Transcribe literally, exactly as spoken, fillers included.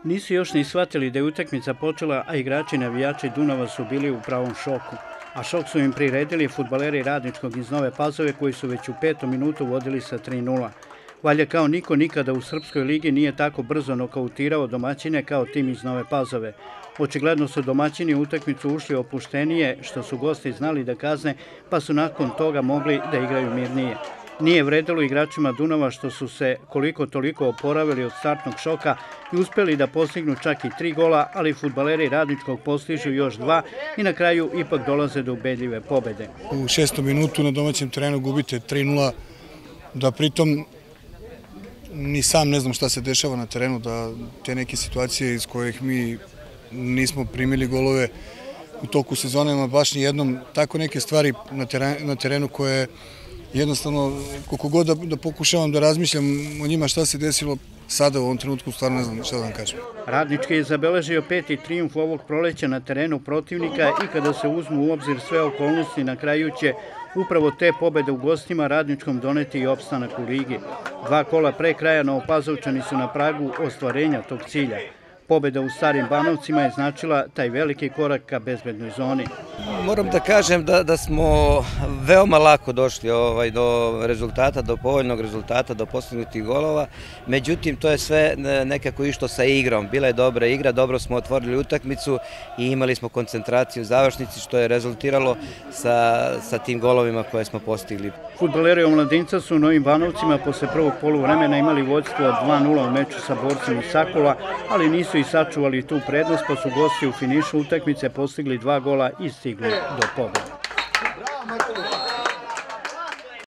Nisu još ni shvatili da je utakmica počela, a igrači navijači Dunava su bili u pravom šoku. A šok su im priredili fudbaleri Radničkog iz Nove Pazove koji su već u petom minutu vodili sa tri nula. Valjda kao niko nikada u Srpskoj ligi nije tako brzo nokautirao domaćine kao tim iz Nove Pazove. Očigledno su domaćini u utakmicu ušli opuštenije, što su gosti znali da kazne, pa su nakon toga mogli da igraju mirnije. Nije vredilo igračima Dunava što su se koliko toliko oporavili od startnog šoka i uspeli da postignu čak i tri gola, ali fudbaleri Radničkog postižu još dva i na kraju ipak dolaze do ubedljive pobede. U šestom minutu na domaćem terenu gubite tri nula, da pritom ni sam ne znam šta se dešava na terenu, da te neke situacije iz kojih mi nismo primili golove u toku sezone, baš ni jednom, tako neke stvari na terenu koje jednostavno, koliko god da pokušavam da razmišljam o njima šta se desilo, sada u ovom trenutku stvarno ne znam šta da vam kažem. Radnički je zabeležio peti trijumf ovog proleća na terenu protivnika i kada se uzmu u obzir sve okolnosti, na kraju će upravo te pobede u gostima Radničkom doneti i opstanak u ligi. Dva kola pre kraja Novopazovčani su na pragu ostvarenja tog cilja. Pobeda u Starim Banovcima je značila taj veliki korak ka bezbednoj zoni. Moram da kažem da, da smo veoma lako došli ovaj, do rezultata, do povoljnog rezultata, do postignutih golova. Međutim, to je sve nekako išlo sa igrom. Bila je dobra igra, dobro smo otvorili utakmicu i imali smo koncentraciju u završnici, što je rezultiralo sa, sa tim golovima koje smo postigli. Fudbaleri Omladinca su u Novim Banovcima posle prvog poluvremena imali vođstvo od dva nula u meču sa borcem iz Sakola, ali nisu i sačuvali tu prednost, pa su gosti u finišu utakmice postigli dva gola i stigli do pobede.